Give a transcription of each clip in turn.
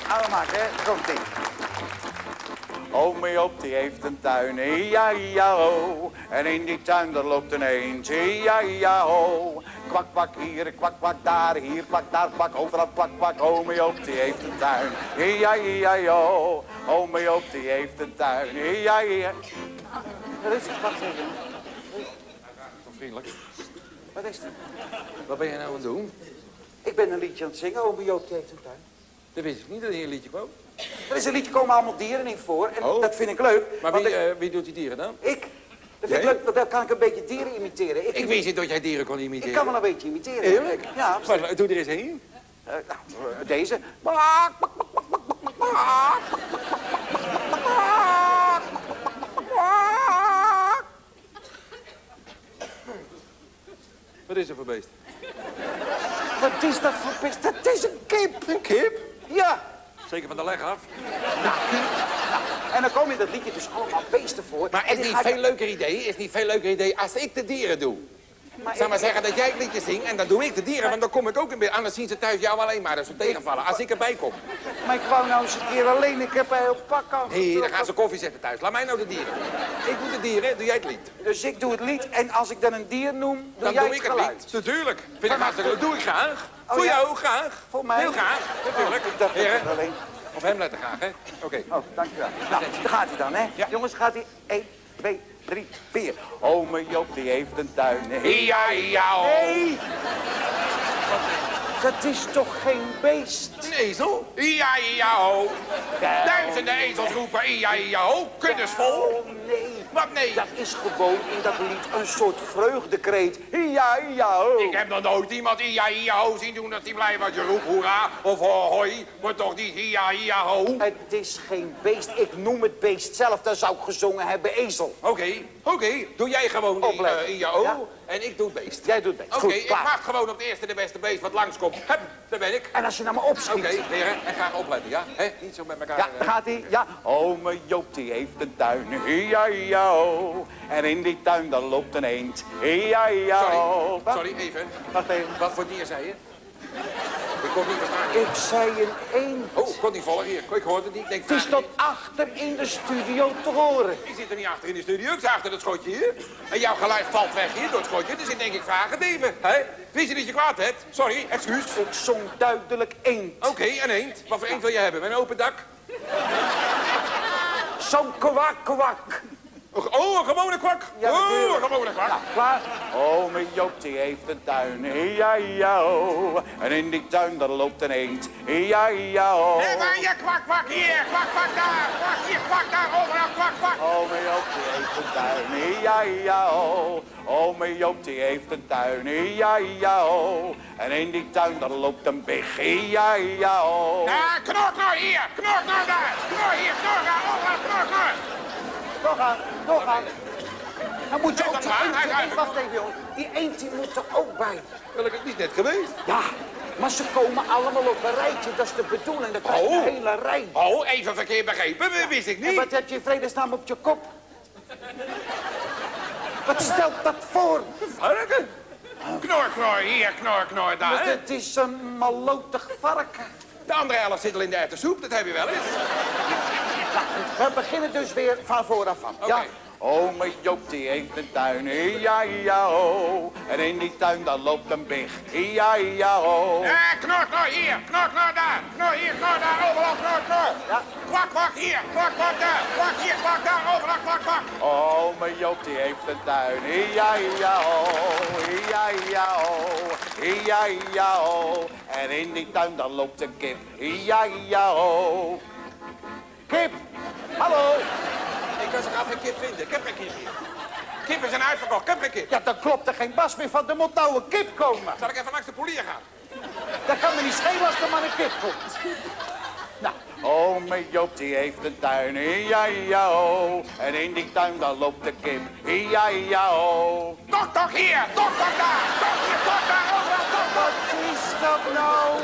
Allemaal, hè? Komt-ie. Ome Joop die heeft een tuin, ja-ja-ho. En in die tuin daar loopt een eend, ja-ja-ho. Kwak, kwak hier, kwak, kwak daar, hier, kwak, daar, kwak, overal kwak, kwak. Ome Joop die heeft een tuin, ja-ja-ho. Ome Joop die heeft een tuin, ja-ja. Wat is het? Wacht even. Toch vriendelijk. Wat is het? Wat ben je nou aan het doen? Ik ben een liedje aan het zingen, ome Joop die heeft een tuin. Dat wist ik niet dat hier een liedje kwam. Er is een liedje, komen allemaal dieren in voor. En dat vind ik leuk. Maar wie doet die dieren dan? Ik. Dat vind ik leuk, want dan kan ik een beetje dieren imiteren. Ik wist niet dat jij dieren kon imiteren. Ik kan wel een beetje imiteren. Eerlijk? Ja. Maar doe er eens heen. Deze. Wat is er voor beest? Wat is dat voor beest? Dat is een kip. Een kip? Ja. Zeker van de leg af. Nou, en dan kom je dat liedje dus allemaal beesten voor. Maar is niet veel leuker idee? Is niet veel leuker idee als ik de dieren doe? Zal maar zeggen dat jij het liedje zingt en dan doe ik de dieren, want dan kom ik ook in beeld. Anders zien ze thuis jou alleen maar als ze tegenvallen. Als ik erbij kom. Maar ik wou nou eens een keer alleen, ik heb een heel pak aan. Nee, dan gaan ze koffie zetten thuis. Laat mij nou de dieren. Ik doe de dieren, doe jij het lied. Dus ik doe het lied en als ik dan een dier noem, Dan jij doe ik het geluid. lied. Natuurlijk. Vind ik hartstikke leuk. Doe ik graag. Oh, Voor ja? jou graag. Voor mij? Heel graag. Natuurlijk. Ik dacht dat Heren, het alleen. op hem letten graag, hè? Oké. Oh, dankjewel. Nou, daar gaat hij dan, hè? Ja. Jongens, gaat hij. 1, 2, 3, 4. Ome Joop die heeft een tuin. Ja, ja, Nee! Dat is toch geen beest? Een ezel? Ja, ja, ho. Duizenden ezels roepen ja, ja, ho. Kuddes vol. Oh, nee. Wat nee? Dat is gewoon in dat lied een soort vreugdekreet. Ja, ja, ho. Ik heb nog nooit iemand ja, ja, ho zien doen dat hij blij was. Je roept hoera of hoi. Maar toch niet ja, ja, ho. Het is geen beest. Ik noem het beest zelf. Dan zou ik gezongen hebben ezel. Oké. Doe jij gewoon Opletten. ja, ho. Ja. En ik doe beest. Jij doet beest. Oké, Goed, ik klaar. wacht gewoon op het eerste de beste beest wat langskomt. Hup, daar ben ik. En als je naar me opschiet. Oké, heren, en graag opletten, ja? Hè? Niet zo met elkaar. Ja, daar gaat hij. Ja. Ome Joop die heeft een tuin. Ja, ja, ho. En in die tuin daar loopt een eend. Ja, ja, ho. Wat? Sorry, even. Wacht even. Wat voor dier zei je? Ik kon niet verstaan. Ik zei een eend. Oh, ik kon niet volgen hier. Ik hoorde het niet. Ik denk, Het is tot achter in de studio te horen. Ik zit er niet achter in de studio, ik zit achter het schotje hier. En jouw geluid valt weg hier door het schotje, dus ik denk, ik vraag het even. Hè? Wist je dat je kwaad hebt? Sorry, excuus. Ik zong duidelijk eend. Oké, een eend. Wat voor eend wil je hebben? Met een open dak? Zo'n kwak, kwak. Oh, een gewone kwak. Ja, Oh, natuurlijk. een gewone kwak. Ja, klaar. Ome Joop die heeft een tuin. Ja, ja, ho. En in die tuin daar loopt een eend. Ja, ja, ho. En waar je kwak, kwak hier, kwak, kwak daar. Kwak hier, kwak daar, overal kwak, kwak. Ome Joop die heeft een tuin. Ja, ja, ho. Ome Joop die heeft een tuin. Ja, ja, ho. En in die tuin daar loopt een big. Ja, ja, ho. Ja, knor, knor hier, knor, knor daar. Knor hier, knor daar, overal knor, knor. Doorgaan, doorgaan. Dan moet je ook die Hij is eend... uit. Wacht even, jongen. Die eend die moet er ook bij. Welke is net geweest? Ja, maar ze komen allemaal op een rijtje. Dat is de bedoeling. Dan krijg je een hele rij. Oh, even verkeerd begrepen, dat wist ik En niet. wat heb je in vredesnaam op je kop? Wat stelt dat voor? Varken? Knor, knor hier, knor, knor daar. Het is een malotig varken. De andere helft zit al in de erwtensoep, dat heb je wel eens. We beginnen dus weer van vooraf aan. Oké. Ja. Ome Joop die heeft een tuin, ja, ja, ho. En in die tuin daar loopt een big, ja, ja, ho. Knor, knor hier, knor, knor daar. Knor hier, knor daar, overal knor, knor. Ja. Kwak, kwak hier, kwak, kwak daar. Kwak hier, kwak daar, overal kwak, kwak. Ome Joop die heeft een tuin, ja, ja, ho. Ja, ja, ho. Ja, ja, ho. En in die tuin daar loopt een kip, ja, ja, ho. Kip, hallo. Ik kan zich af geen kip vinden, ik heb geen kip hier. Kippen zijn uitverkocht, ik heb geen kip. Ja, dan klopt er geen bas meer van. Er moet nou een kip komen. Zal ik even langs de polier gaan? Dat kan me niet schelen als er maar een kip komt. Nou, ome Joop die heeft een tuin, ja, ja, ho. En in die tuin daar loopt de kip, ja, ja, ho. Tok, tok hier, tok, tok daar. Tok hier, tok daar, overal tok, tok. Wat is dat nou?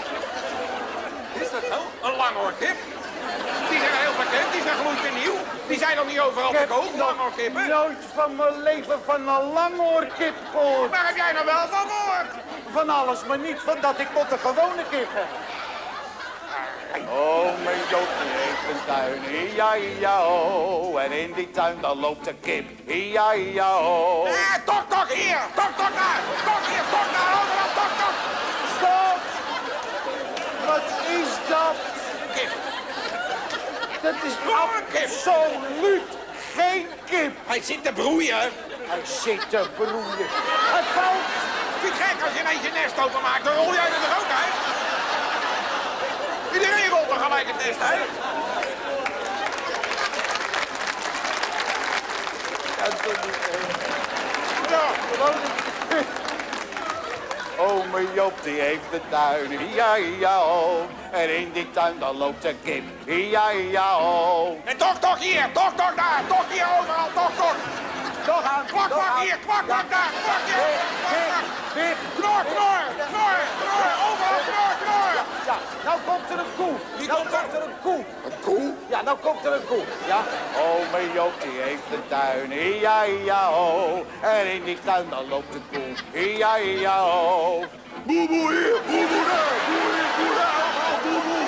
Is dat nou? Een langoorkip? Die zijn heel bekend, die zijn gloednieuw. Die zijn nog niet overal Ik te heb koop, langoorkippen. nooit van mijn leven van een langoorkip gehoord. Waar heb jij nou wel van gehoord? Van alles, maar niet van dat ik tot de gewone kip heb. Ome Joop die heeft een tuin, ia-ia-ho. En in die tuin dan loopt de kip, ia-ia-ho. Tok, hier! Tok daar! Tok hier, tok daar! Overal, tok! Stop! Wat is dat? Kip. Dat is Kip. absoluut geen kip. Hij zit te broeien. Hij zit te broeien. Hij valt. Vind je gek als je ineens je nest openmaakt? Dan rol jij er toch ook uit? Iedereen rolt er gelijk het nest uit. Ja. Ome Joop die heeft een tuin, ia-ia-ho. En in die tuin dan loopt de kip, ia-ia-ho. En tok hier, tok daar, tok hier overal, tok. Toch aan, Kwak hier, kwak daar, kwak hier. Weer. Knor, overal knor. Ja, nou komt er een koe. Wie Nou komt er? komt er een koe. Een koe? Ja, nou komt er een koe. Ja, ome Joop die heeft een tuin, ia-ia-ho. En in die tuin dan loopt de koe, ia-ia-ho. Boeboe hier, boeboe daar, boe hier, boe daar, allemaal boeboe.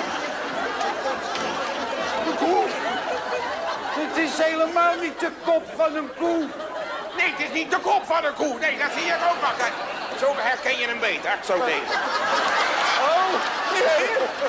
De koe? Dit is helemaal niet de kop van een koe. Nee, het is niet de kop van een koe. Nee, dat zie ik ook wel. Kijk, zo herken je hem beter. Zo deze. Oh, nee.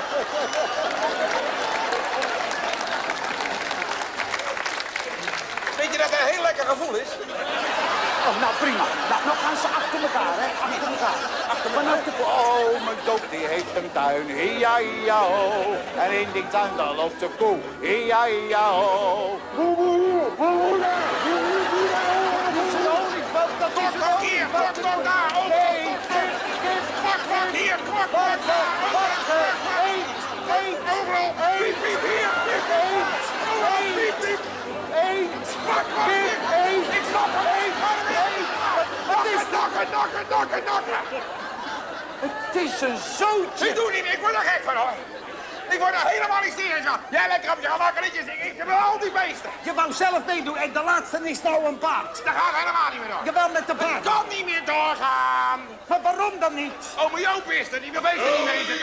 Weet je dat het een heel lekker gevoel is? Oh, nou prima. Nou gaan ze achter elkaar, hè. Achter elkaar. Vanaf de koe. Oh, mijn Joop die heeft een tuin, ia-ia-ho. En in die tuin dan loopt de koe, ia-ia-ho. Boe daar. Dat is een olifant, dat is een Kwak hier, olifant. kwak daar, overal. Nee, kip. Kwak hier, kwak daar, Eet. overal. Piep, piep, hier, piep. Overal, piep, piep. Eet. Kwak, Kip, eet. ik snap het. Wat is dat? Nakken. Het is een zootje. Ik doe niet meer, ik word er gek van hoor. Ik word er helemaal niet serieus van. Jij lekker op je gemak liedjes zingen, ik heb al die beesten. Je wou zelf meedoen en de laatste is nou een paard. Dat gaat helemaal niet meer door. Jawel met de Het paard. kan niet meer doorgaan. Maar waarom dan niet? Ome Joop is er, die wil beesten niet weten.